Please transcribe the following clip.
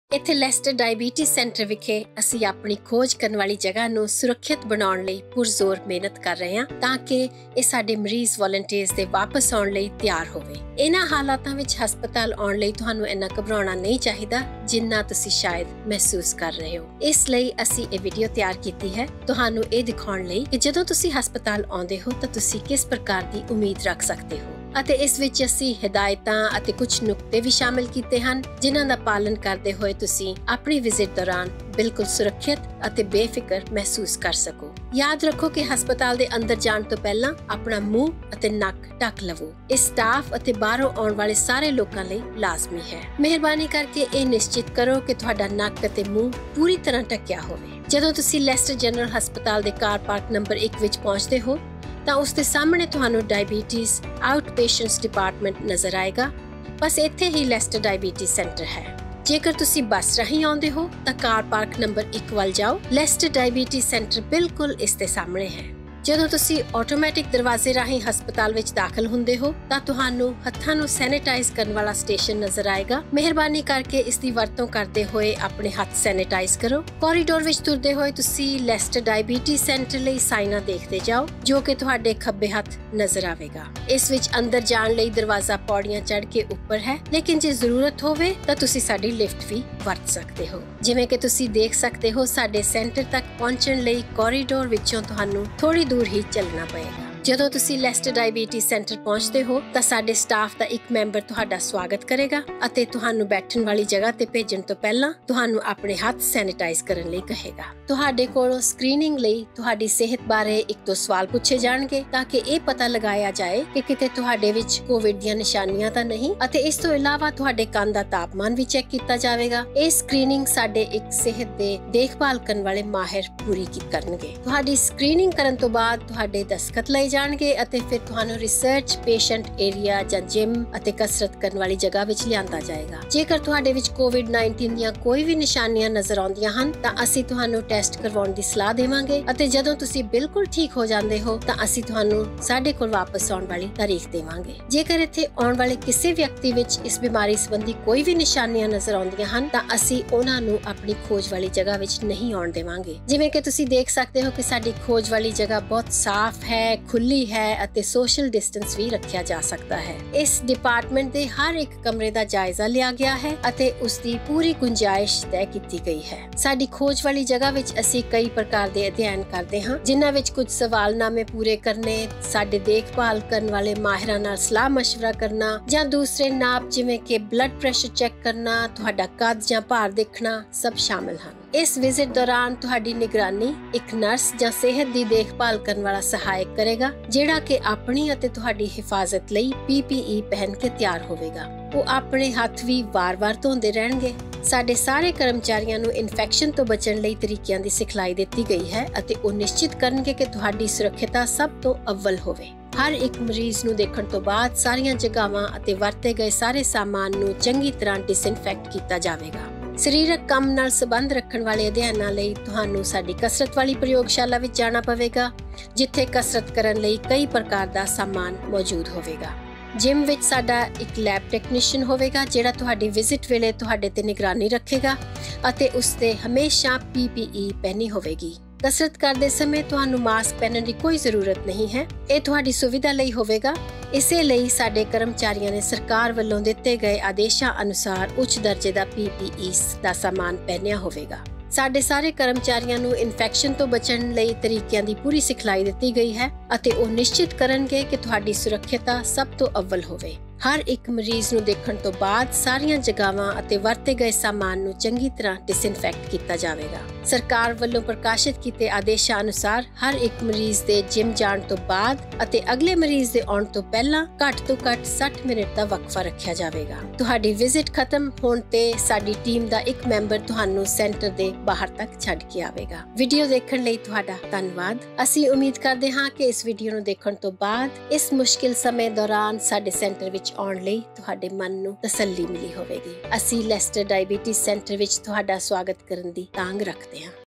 ਇੱਥੇ Leicester diabetes centre ਵਿਖੇ ਅਸੀਂ ਆਪਣੀ ਖੋਜ ਕਰਨ ਵਾਲੀ ਜਗ੍ਹਾ ਨੂੰ ਸੁਰੱਖਿਅਤ ਬਣਾਉਣ ਲਈ ਪੁਰਜ਼ੋਰ ਮਿਹਨਤ ਕਰ ਰਹੇ ਹਾਂ ਤਾਂ ਕਿ ਇਹ ਸਾਡੇ ਮਰੀਜ਼ ਵੋਲੰਟੀਅਰਸ ਦੇ ਵਾਪਸ ਆਉਣ ਲਈ ਤਿਆਰ ਹੋਵੇ। ਇਹਨਾਂ ਹਾਲਾਤਾਂ ਵਿੱਚ ਹਸਪਤਾਲ ਆਉਣ ਲਈ ਤੁਹਾਨੂੰ ਇੰਨਾ ਘਬਰਾਉਣਾ ਨਹੀਂ ਚਾਹੀਦਾ ਜਿੰਨਾ ਤੁਸੀਂ ਸ਼ਾਇਦ ਮਹਿਸੂਸ ਕਰ ਰਹੇ ਹੋ। ਇਸ ਲਈ ਅਸੀਂ ਇਹ ਵੀਡੀਓ ਤਿਆਰ ਕੀਤੀ ਹੈ ਤੁਹਾਨੂੰ ਇਹ ਦਿਖਾਉਣ ਲਈ ਕਿ ਜਦੋਂ ਤੁਸੀਂ ਹਸਪਤਾਲ ਆਉਂਦੇ ਹੋ ਤਾਂ ਤੁਸੀਂ ਕਿਸ ਪ੍ਰਕਾਰ ਦੀ ਉਮੀਦ ਰੱਖ ਸਕਦੇ ਹੋ ਅਤੇ ਇਸ ਵਿੱਚ ਅਸੀਂ ਹਦਾਇਤਾਂ ਅਤੇ ਕੁਝ ਨੁਕਤੇ ਵੀ ਸ਼ਾਮਿਲ ਕੀਤੇ ਹਨ ਜਿਨ੍ਹਾਂ ਦਾ ਪਾਲਣ ਕਰਦੇ ਹੋਏ ਤੁਸੀਂ ਆਪਣੀ ਵਿਜ਼ਿਟ ਦੌਰਾਨ ਬਿਲਕੁਲ ਸੁਰੱਖਿਅਤ ਅਤੇ ਬੇਫਿਕਰ ਮਹਿਸੂਸ ਕਰ ਸਕੋ। ਯਾਦ ਰੱਖੋ ਕਿ ਹਸਪਤਾਲ ਦੇ ਅੰਦਰ ਜਾਣ ਤੋਂ ਪਹਿਲਾਂ ਆਪਣਾ ਮੂੰਹ ਅਤੇ ਨੱਕ ਢੱਕ ਲਵੋ। ਇਹ ਸਟਾਫ ਅਤੇ ਬਾਹਰੋਂ ਆਉਣ ਵਾਲੇ ਸਾਰੇ ਲੋਕਾਂ ਲਈ ਲਾਜ਼ਮੀ ਹੈ। ਮਿਹਰਬਾਨੀ ਕਰਕੇ ਇਹ ਨਿਸ਼ਚਿਤ ਕਰੋ ਕਿ ਤੁਹਾਡਾ ਨੱਕ ਅਤੇ ਮੂੰਹ ਪੂਰੀ ਤਰ੍ਹਾਂ ਢੱਕਿਆ ਹੋਵੇ। ਜਦੋਂ ਤੁਸੀਂ ਲੈਸਟਰ ਜਨਰਲ ਹਸਪਤਾਲ ਦੇ ਕਾਰ ਪਾਰਕ ਨੰਬਰ 1 ਵਿੱਚ ਪਹੁੰਚਦੇ ਹੋ ਤਾਂ ਉਸ ਦੇ ਸਾਹਮਣੇ ਤੁਹਾਨੂੰ ਡਾਇਬੀਟੀਜ਼ ਆਊਟ ਪੇਸ਼ੈਂਟਸ ਡਿਪਾਰਟਮੈਂਟ ਨਜ਼ਰ ਆਏਗਾ। ਬਸ ਇੱਥੇ ਹੀ ਲੈਸਟਰ ਡਾਇਬੀਟੀਜ਼ ਸੈਂਟਰ ਹੈ। ਜੇਕਰ ਤੁਸੀਂ ਬੱਸ ਰਾਹੀਂ ਆਉਂਦੇ ਹੋ ਤਾਂ ਕਾਰ ਪਾਰਕ ਨੰਬਰ 1 ਵੱਲ ਜਾਓ। ਲੈਸਟਰ ਡਾਇਬੀਟੀਜ਼ ਸੈਂਟਰ ਬਿਲਕੁਲ ਇਸ ਦੇ ਸਾਹਮਣੇ ਹੈ। ਜਦੋਂ ਤੁਸੀਂ ਆਟੋਮੈਟਿਕ ਦਰਵਾਜ਼ੇ ਰਾਹੀਂ ਹਸਪਤਾਲ ਵਿੱਚ ਦਾਖਲ ਹੁੰਦੇ ਹੋ ਤਾਂ ਤੁਹਾਨੂੰ ਹੱਥਾਂ ਨੂੰ ਸੈਨੀਟਾਈਜ਼ ਕਰਨ ਵਾਲਾ ਸਟੇਸ਼ਨ ਨਜ਼ਰ ਆਏਗਾ। ਮਿਹਰਬਾਨੀ ਕਰਕੇ ਇਸ ਦੀ ਵਰਤੋਂ ਕਰਦੇ ਹੋਏ ਆਪਣੇ ਹੱਥ ਸੈਨੀਟਾਈਜ਼ ਕਰੋ। ਕੋਰੀਡੋਰ ਵਿੱਚ ਤੁਰਦੇ ਹੋਏ ਤੁਸੀਂ ਲੈਸਟਰ ਡਾਇਬੀਟੀਜ਼ ਸੈਂਟਰ ਲਈ ਸਾਈਨਾਂ ਦੇਖਦੇ ਜਾਓ ਜੋ ਕਿ ਤੁਹਾਡੇ ਖੱਬੇ ਹੱਥ ਨਜ਼ਰ ਆਵੇਗਾ। ਇਸ ਵਿੱਚ ਅੰਦਰ ਜਾਣ ਲਈ ਦਰਵਾਜ਼ਾ ਪੌੜੀਆਂ ਚੜ੍ਹ ਕੇ ਉੱਪਰ ਹੈ, ਲੇਕਿਨ ਜੇ ਜ਼ਰੂਰਤ ਹੋਵੇ ਤਾਂ ਤੁਸੀਂ ਸਾਡੀ ਲਿਫਟ ਵੀ ਵਰਤ ਸਕਦੇ ਹੋ। ਜਿਵੇਂ ਕਿ ਤੁਸੀਂ ਦੇਖ ਸਕਦੇ ਹੋ ਸਾਡੇ ਸੈਂਟਰ ਤੱਕ ਪਹੁੰਚਣ ਲਈ ਕੋਰੀਡੋਰ ਵਿੱਚੋਂ ਤੁਹਾਨੂੰ ਥੋੜੀ दूर ही चलना पड़ेगा। ਜਦੋਂ ਤੁਸੀਂ ਲੈਸਟਰ ਡਾਇਬੀਟੀਜ਼ ਸੈਂਟਰ ਪਹੁੰਚਦੇ ਹੋ ਤਾਂ ਸਾਡੇ ਸਟਾਫ ਦਾ ਇੱਕ ਮੈਂਬਰ ਤੁਹਾਡਾ ਸਵਾਗਤ ਕਰੇਗਾ ਅਤੇ ਤੁਹਾਨੂੰ ਬੈਠਣ ਵਾਲੀ ਜਗ੍ਹਾ ਤੇ ਭੇਜਣ ਤੋਂ ਪਹਿਲਾਂ ਤੁਹਾਨੂੰ ਆਪਣੇ ਹੱਥ ਸੈਨੀਟਾਈਜ਼ ਕਰਨ ਲਈ ਕਹੇਗਾ। ਤੁਹਾਡੇ ਕੋਲੋਂ ਸਕਰੀਨਿੰਗ ਲਈ ਤੁਹਾਡੀ ਸਿਹਤ ਬਾਰੇ ਇੱਕ ਦੋ ਸਵਾਲ ਪੁੱਛੇ ਜਾਣਗੇ ਤਾਂ ਕਿ ਇਹ ਪਤਾ ਲਗਾਇਆ ਜਾਏ ਕਿ ਕਿਤੇ ਤੁਹਾਡੇ ਵਿੱਚ ਕੋਵਿਡ ਦੀਆਂ ਨਿਸ਼ਾਨੀਆਂ ਤਾਂ ਨਹੀਂ ਅਤੇ ਇਸ ਤੋਂ ਇਲਾਵਾ ਤੁਹਾਡੇ ਕੰਨ ਦਾ ਤਾਪਮਾਨ ਵੀ ਚੈੱਕ ਕੀਤਾ ਜਾਵੇਗਾ। ਇਹ ਸਕਰੀਨਿੰਗ ਸਾਡੇ ਇੱਕ ਸਿਹਤ ਦੇ ਦੇਖਭਾਲ ਕਰਨ ਵਾਲੇ ਮਾਹਿਰ ਪੂਰੀ ਕਰਨਗੇ। ਤੁਹਾਡੀ ਸਕਰੀਨਿੰਗ ਕਰਨ ਤੋਂ ਬਾਅਦ ਤੁਹਾਡੇ ਦਸਤਖਤ ਲਏ ਜਾਣਗੇ ਅਤੇ ਫਿਰ ਤੁਹਾਨੂੰ ਰਿਸਰਚ ਪੇਸ਼ੈਂਟ ਏਰੀਆ ਜਾਂ ਜਿਮ ਅਤੇ ਕਸਰਤ ਕਰਨ ਵਾਲੀ ਜਗ੍ਹਾ ਵਿੱਚ ਲਿਆਂਦਾ ਜਾਏਗਾ। ਜੇਕਰ ਤੁਹਾਡੇ ਵਿੱਚ ਕੋਵਿਡ-19 ਦੀਆਂ ਕੋਈ ਵੀ ਨਿਸ਼ਾਨੀਆਂ ਨਜ਼ਰ ਆਉਂਦੀਆਂ ਹਨ ਤਾਂ ਅਸੀਂ ਤੁਹਾਨੂੰ ਟੈਸਟ ਕਰਵਾਉਣ ਦੀ ਸਲਾਹ ਦੇਵਾਂਗੇ ਅਤੇ ਜਦੋਂ ਤੁਸੀਂ ਬਿਲਕੁਲ ਠੀਕ ਹੋ ਜਾਂਦੇ ਹੋ ਤਾਂ ਅਸੀਂ ਤੁਹਾਨੂੰ ਸਾਡੇ ਕੋਲ ਵਾਪਸ ਆਉਣ ਵਾਲੀ ਤਾਰੀਖ ਦੇਵਾਂਗੇ। ਜੇਕਰ ਇੱਥੇ ਆਉਣ ਵਾਲੇ ਕਿਸੇ ਵਿਅਕਤੀ ਵਿੱਚ ਇਸ ਬਿਮਾਰੀ ਸੰਬੰਧੀ ਕੋਈ ਵੀ ਨਿਸ਼ਾਨੀਆਂ ਨਜ਼ਰ ਆਉਂਦੀਆਂ ਹਨ ਤਾਂ ਅਸੀਂ ਉਹਨਾਂ ਨੂੰ ਆਪਣੀ ਖੋਜ ਵਾਲੀ ਜਗ੍ਹਾ ਵਿੱਚ ਨਹੀਂ ਆਉਣ ਦੇਵਾਂਗੇ। ਜਿਵੇਂ ਕਿ ਤੁਸੀਂ ਦੇਖ ਸਕਦੇ ਹੋ ਕਿ ਸਾਡੀ ਖੋਜ ਵਾਲੀ ਜਗ੍ਹਾ ਬਹੁਤ ਸਾਫ਼ ਹੈ, ਖੁੱਲੀ ਹੈ ਅਤੇ ਸੋਸ਼ਲ ਡਿਸਟੈਂਸ ਵੀ ਰੱਖਿਆ ਜਾ ਸਕਦਾ ਹੈ। ਇਸ ਡਿਪਾਰਟਮੈਂਟ ਦੇ ਹਰ ਇੱਕ ਕਮਰੇ ਦਾ ਜਾਇਜ਼ਾ ਲਿਆ ਗਿਆ ਹੈ ਅਤੇ ਉਸ ਦੀ ਪੂਰੀ ਗੁੰਜਾਇਸ਼ ਤੈਅ ਕੀਤੀ ਗਈ ਹੈ। ਸਾਡੀ ਖੋਜ ਵਾਲੀ ਜਗ੍ਹਾ ਵਿੱਚ ਅਸੀਂ ਕਈ ਪ੍ਰਕਾਰ ਦੇ ਅਧਿਐਨ ਕਰਦੇ ਹਾਂ ਜਿਨ੍ਹਾਂ ਵਿੱਚ ਕੁਝ ਸਵਾਲਨਾਮੇ ਪੂਰੇ ਕਰਨੇ, ਸਾਡੇ ਦੇਖਭਾਲ ਕਰਨ ਵਾਲੇ ਮਾਹਿਰਾਂ ਨਾਲ ਸਲਾਹ ਮਸ਼ਵਰਾ ਕਰਨਾ ਜਾਂ ਦੂਸਰੇ ਨਾਪ ਜਿਵੇਂ ਕਿ ਬਲੱਡ ਪ੍ਰੈਸ਼ਰ ਚੈੱਕ ਕਰਨਾ, ਤੁਹਾਡਾ ਕੱਦ ਜਾਂ ਭਾਰ ਦੇਖਣਾ ਸਭ ਸ਼ਾਮਿਲ ਹਨ। ਇਸ ਵਿਜ਼ਿਟ ਦੌਰਾਨ ਤੁਹਾਡੀ ਨਿਗਰਾਨੀ ਇੱਕ ਨਰਸ ਜਾਂ ਸਿਹਤ ਦੀ ਦੇਖਭਾਲ ਕਰਨ ਵਾਲਾ ਸਹਾਇਕ ਕਰੇਗਾ ਜਿਹੜਾ ਕਿ ਆਪਣੀ ਅਤੇ ਤੁਹਾਡੀ ਹਿਫਾਜ਼ਤ ਲਈ PPE ਪਹਿਨ ਕੇ ਤਿਆਰ ਹੋਵੇਗਾ। ਉਹ ਆਪਣੇ ਹੱਥ ਵੀ ਵਾਰ-ਵਾਰ ਧੋਂਦੇ ਰਹਿਣਗੇ। ਸਾਡੇ ਸਾਰੇ ਕਰਮਚਾਰੀਆਂ ਨੂੰ ਇਨਫੈਕਸ਼ਨ ਤੋਂ ਬਚਣ ਲਈ ਤਰੀਕਿਆਂ ਦੀ ਸਿਖਲਾਈ ਦਿੱਤੀ ਗਈ ਹੈ ਅਤੇ ਉਹ ਨਿਸ਼ਚਿਤ ਕਰਨਗੇ ਕਿ ਤੁਹਾਡੀ ਸੁਰੱਖਿਅਤਾ ਸਭ ਤੋਂ ਅੱਵਲ ਹੋਵੇ। ਹਰ ਇੱਕ ਮਰੀਜ਼ ਨੂੰ ਦੇਖਣ ਤੋਂ ਬਾਅਦ ਸਾਰੀਆਂ ਜਗ੍ਹਾਵਾਂ ਅਤੇ ਵਰਤੇ ਗਏ ਸਾਰੇ ਸਾਮਾਨ ਨੂੰ ਚੰਗੀ ਤਰ੍ਹਾਂ ਡਿਸਇਨਫੈਕਟ ਕੀਤਾ ਜਾਵੇਗਾ। ਸਰੀਰਕ ਕੰਮ ਨਾਲ ਸੰਬੰਧ ਰੱਖਣ ਵਾਲੇ ਅਧਿਐਨਾਂ ਲਈ ਤੁਹਾਨੂੰ ਸਾਡੀ ਕਸਰਤ ਵਾਲੀ ਪ੍ਰਯੋਗਸ਼ਾਲਾ ਵਿੱਚ ਜਾਣਾ ਪਵੇਗਾ ਜਿੱਥੇ ਕਸਰਤ ਕਰਨ ਲਈ ਕਈ ਪ੍ਰਕਾਰ ਦਾ ਸਾਮਾਨ ਮੌਜੂਦ ਹੋਵੇਗਾ। ਜਿਮ ਵਿੱਚ ਸਾਡਾ ਇੱਕ ਲੈਬ ਟੈਕਨੀਸ਼ੀਅਨ ਹੋਵੇਗਾ ਜਿਹੜਾ ਤੁਹਾਡੀ ਵਿਜ਼ਿਟ ਵੇਲੇ ਤੁਹਾਡੇ ਤੇ ਨਿਗਰਾਨੀ ਰੱਖੇਗਾ ਅਤੇ ਉਸ ਤੇ ਹਮੇਸ਼ਾ PPE ਪਹਿਨੀ ਹੋਵੇਗੀ। ਕਸਰਤ ਕਰਦੇ ਸਮੇਂ ਤੁਹਾਨੂੰ ਮਾਸਕ ਪਹਿਨਣ ਦੀ ਕੋਈ ਜ਼ਰੂਰਤ ਨਹੀਂ ਹੈ। ਇਹ ਤੁਹਾਡੀ ਸੁਵਿਧਾ ਲਈ ਹੋਵੇਗਾ। ਇਸੇ ਲਈ ਸਾਡੇ ਕਰਮਚਾਰੀਆਂ ਨੇ ਸਰਕਾਰ ਵੱਲੋਂ ਦਿੱਤੇ ਗਏ ਆਦੇਸ਼ਾਂ ਅਨੁਸਾਰ ਉੱਚ ਦਰਜੇ ਦਾ PPE ਦਾ ਸਾਮਾਨ ਪਹਿਨਿਆ ਹੋਵੇਗਾ। ਸਾਡੇ ਸਾਰੇ ਕਰਮਚਾਰੀਆਂ ਨੂੰ ਇਨਫੈਕਸ਼ਨ ਤੋਂ ਬਚਣ ਲਈ ਤਰੀਕਿਆਂ ਦੀ ਪੂਰੀ ਸਿਖਲਾਈ ਦਿੱਤੀ ਗਈ ਹੈ ਅਤੇ ਉਹ ਨਿਸ਼ਚਿਤ ਕਰਨਗੇ ਕਿ ਤੁਹਾਡੀ ਸੁਰੱਖਿਅਤਾ ਸਭ ਤੋਂ ਅੱਵਲ ਹੋਵੇ। ਹਰ ਇੱਕ ਮਰੀਜ਼ ਨੂੰ ਦੇਖਣ ਤੋਂ ਬਾਅਦ ਸਾਰੀਆਂ ਜਗ੍ਹਾਵਾਂ ਅਤੇ ਵਰਤੇ ਗਏ ਸਾਮਾਨ ਨੂੰ ਚੰਗੀ ਤਰ੍ਹਾਂ ਡਿਸਇਨਫੈਕਟ ਕੀਤਾ ਜਾਵੇਗਾ। ਸਰਕਾਰ ਵੱਲੋਂ ਪ੍ਰਕਾਸ਼ਿਤ ਕੀਤੇ ਆਦੇਸ਼ਾਂ ਅਨੁਸਾਰ ਹਰ ਇੱਕ ਮਰੀਜ਼ ਦੇ ਜਿਮ ਜਾਣ ਤੋਂ ਬਾਅਦ ਅਤੇ ਅਗਲੇ ਮਰੀਜ਼ ਦੇ ਆਉਣ ਤੋਂ ਪਹਿਲਾਂ ਘੱਟ ਤੋਂ ਘੱਟ 60 ਮਿੰਟ ਦਾ ਵਕਫਾ ਰੱਖਿਆ ਜਾਵੇਗਾ। ਤੁਹਾਡੀ ਵਿਜ਼ਿਟ ਖਤਮ ਹੋਣ ਤੇ ਸਾਡੀ ਟੀਮ ਦਾ ਇੱਕ ਮੈਂਬਰ ਤੁਹਾਨੂੰ ਸੈਂਟਰ ਦੇ ਬਾਹਰ ਤੱਕ ਛੱਡ ਕੇ ਆਵੇਗਾ। ਵੀਡੀਓ ਦੇਖਣ ਲਈ ਤੁਹਾਡਾ ਧੰਨਵਾਦ। ਅਸੀਂ ਉਮੀਦ ਕਰਦੇ ਹਾਂ ਕਿ ਇਸ ਵੀਡੀਓ ਨੂੰ ਦੇਖਣ ਤੋਂ ਬਾਅਦ ਇਸ ਮੁਸ਼ਕਿਲ ਸਮੇਂ ਦੌਰਾਨ ਸਾਡੇ ਸੈਂਟਰ ਵਿੱਚ ਆਉਣ ਲਈ ਤੁਹਾਡੇ ਮਨ ਨੂੰ ਤਸੱਲੀ ਮਿਲੀ ਹੋਵੇਗੀ। ਅਸੀਂ ਲੈਸਟਰ ਡਾਇਬੀਟੀਜ਼ ਸੈਂਟਰ ਵਿੱਚ ਤੁਹਾਡਾ ਸਵਾਗਤ ਕਰਨ ਦੀ ਤਾਂਘ ਰੱਖਦੇ ਹਾਂ।